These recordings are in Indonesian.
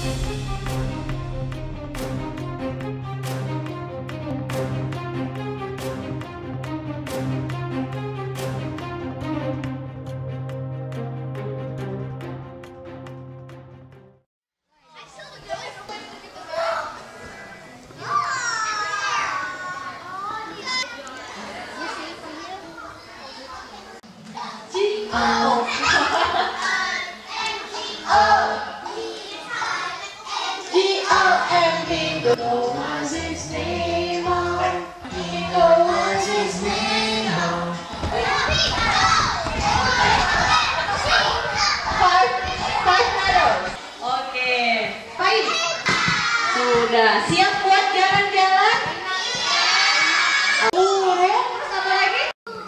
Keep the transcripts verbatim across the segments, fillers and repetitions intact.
Sudah siap buat jalan-jalan? Udah, apa lagi?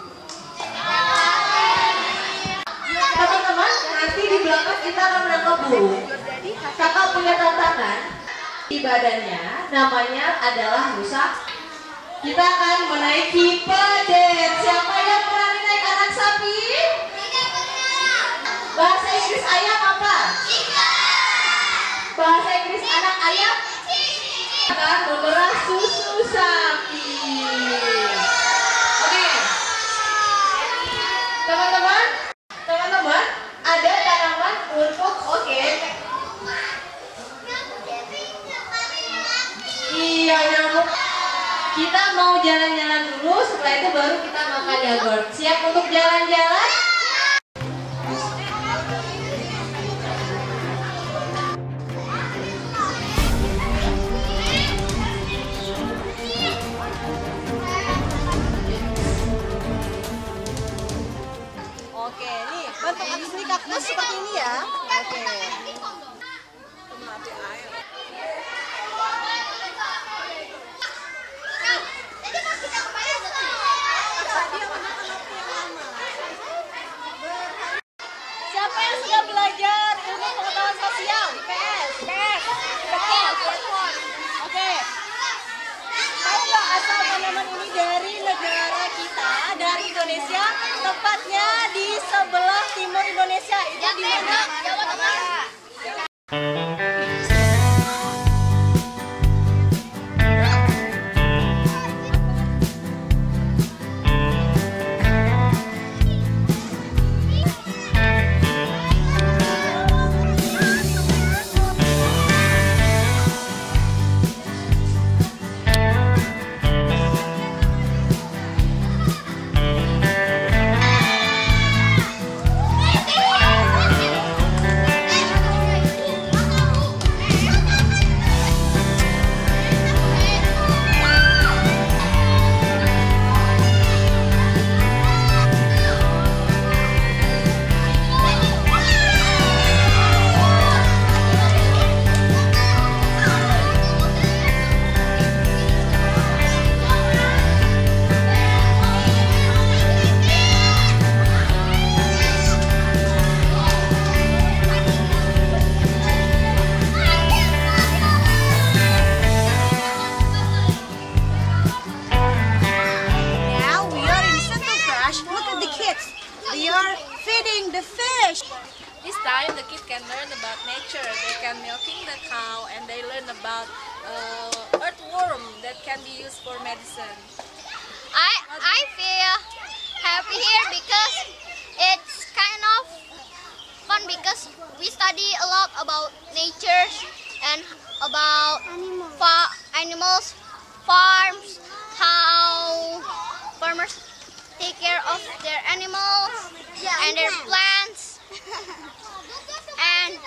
Teman-teman, nanti di belakang kita akan menangkap burung. Kakak punya tantangan di badannya, namanya adalah rusa. Kita akan menaiki pedet. Siapa yang berani naik anak sapi? Bahasa Inggris ayam apa? Bahasa Inggris anak ayam? Akan memerah susu sapi. Oke, teman-teman, teman-teman, ada tanaman untuk oke. Iya, nyamuk. Kita mau jalan-jalan dulu, setelah itu baru kita makan yogurt. Siap untuk jalan-jalan? Oke, nih bentuk asli kaktus seperti ini ya. Oke. Siapa yang sudah belajar ilmu pengetahuan sosial di P S? P S. Oke. Tahu nggak asal tanaman ini dari negara kita, dari Indonesia, tepatnya di sebelah timur Indonesia. Itu di mana? Jawa Tengah. This time the kids can learn about nature. They can milking the cow and they learn about uh, earthworm that can be used for medicine. I I feel happy here because it's kind of fun because we study a lot about nature and about fa animals, farms, how farmers take care of their animals and their plants. And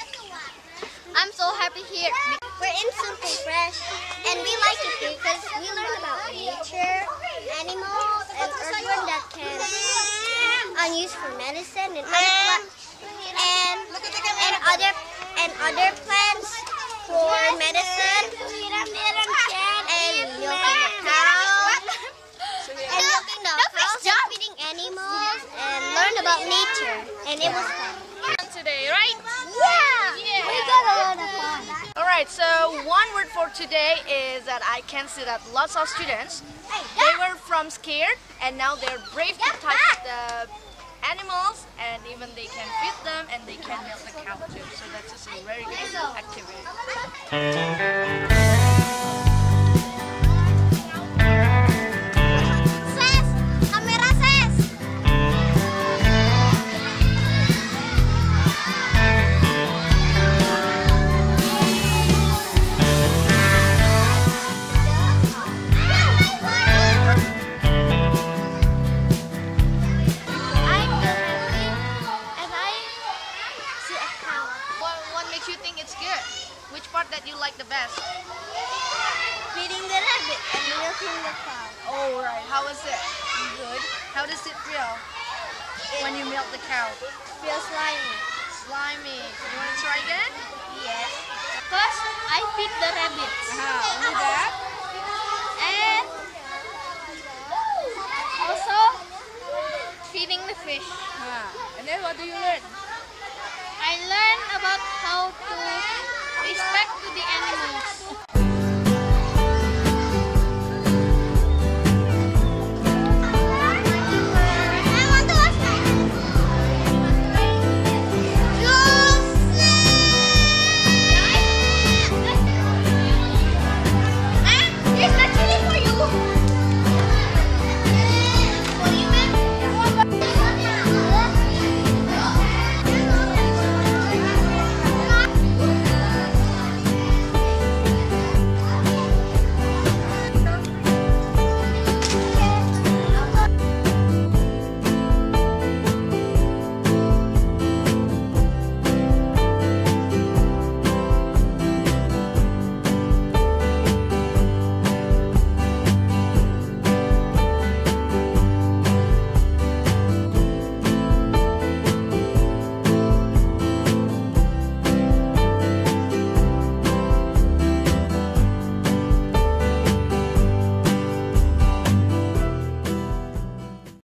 I'm so happy here. We're in Simple Fresh, and we like it here because we learn about nature, animals, and earthworm that can are used for medicine and other plants, and and other and other plants for medicine, and milking the cow, and milking the cows, and feeding animals, and learn about nature, and it was fun. Today, right? Yeah, Yeah. we got a lot of fun. Alright, so one word for today is that I can see that lots of students, they were from scared and now they're brave to touch the animals, and even they can feed them and they can milk the cow too. So that's just a very good activity. Ses, kamera ses. I'm the happy and I see a cow. What, what makes you think it's good? Which part that you like the best? Feeding the rabbit and milking the cow. Oh right, how is it? Good. How does it feel when you milk the cow? Feels slimy. Slimy. You want to try again? Yes. First, I feed the rabbits. Uh-huh. Only that? And also feeding the fish. Uh-huh. And then what do you learn? I learned about how to